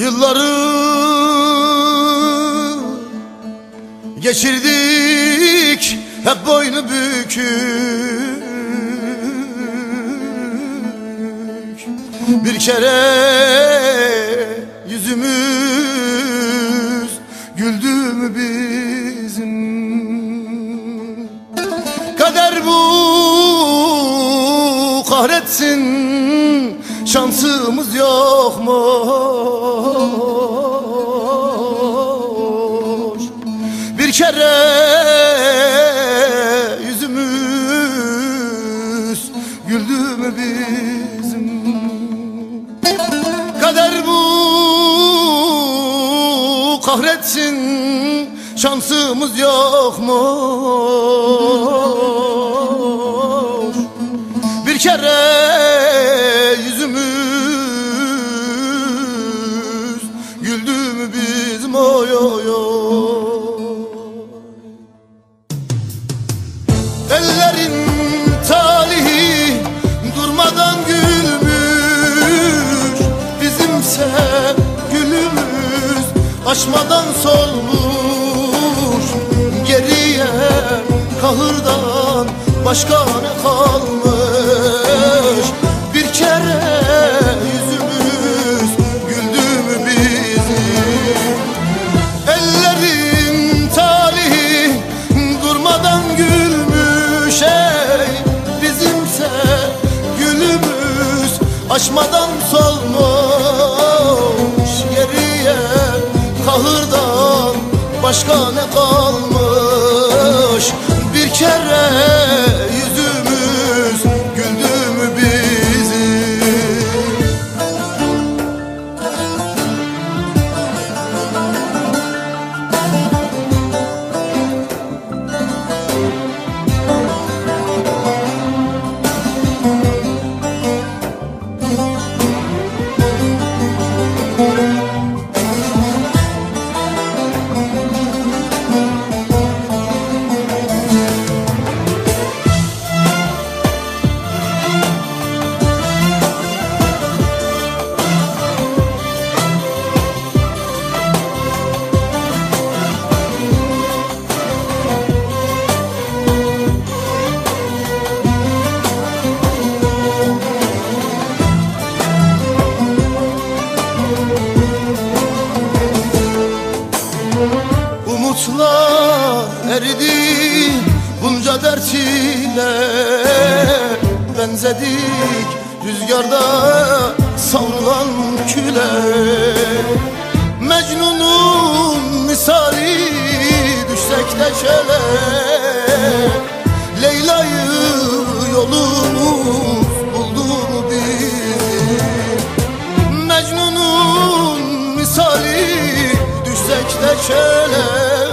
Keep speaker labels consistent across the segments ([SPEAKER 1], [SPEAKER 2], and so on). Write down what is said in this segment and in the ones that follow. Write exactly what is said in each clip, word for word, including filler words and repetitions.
[SPEAKER 1] Yılları geçirdik hep boynu bükük. Bir kere yüzümüz güldü mü bizim? Kader bu kahretsin, şansımız yokmuş. Bir kere yüzümüz güldü mü bizim? Kader bu kahretsin, şansımız yokmuş. Bir kere yüzümüz güldü mü bizim? Oy oy oy. Ellerin talihi durmadan gülmüş, bizimse gülümüz açmadan solmuş. Geriye kahırdan başka ne kalmış? Bir kere yüzümüz güldü mü bizim? Ellerin talihi durmadan gülmüş, ey bizimse gülümüz açmadan solmuş. Geriye kahırdan başka ne kalmış? Bir kere yüzümüz güldü mü bizim? Umutlar eridi bunca dert ile, benzedik rüzgarda savrulan küle. Mecnun'un misali düşsek de çöle, Leyla'yı yolumuz buldu mu bizim? Mecnun'un misali düşsek de çöle,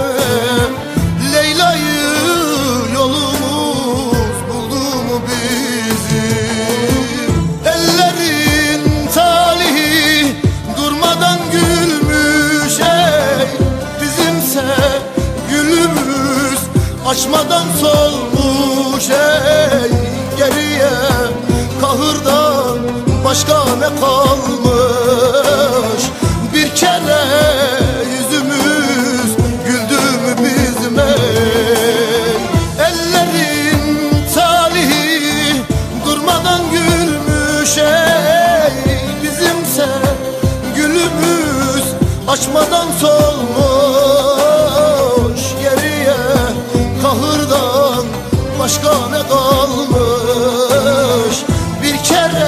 [SPEAKER 1] Leyla'yı yolumuz buldu mu bizim? Ellerin talihi durmadan gülmüş, ey bizimse gülümüz açmadan solmuş. Ey geriye kahırdan başka ne kalmış? Bir kere yüzümüz güldü mü bizim? Ey ellerin talihi durmadan gülmüş, ey bizimse gülümüz açmadan solmuş. Geriye kahırdan başka ne kalmış? Bir kere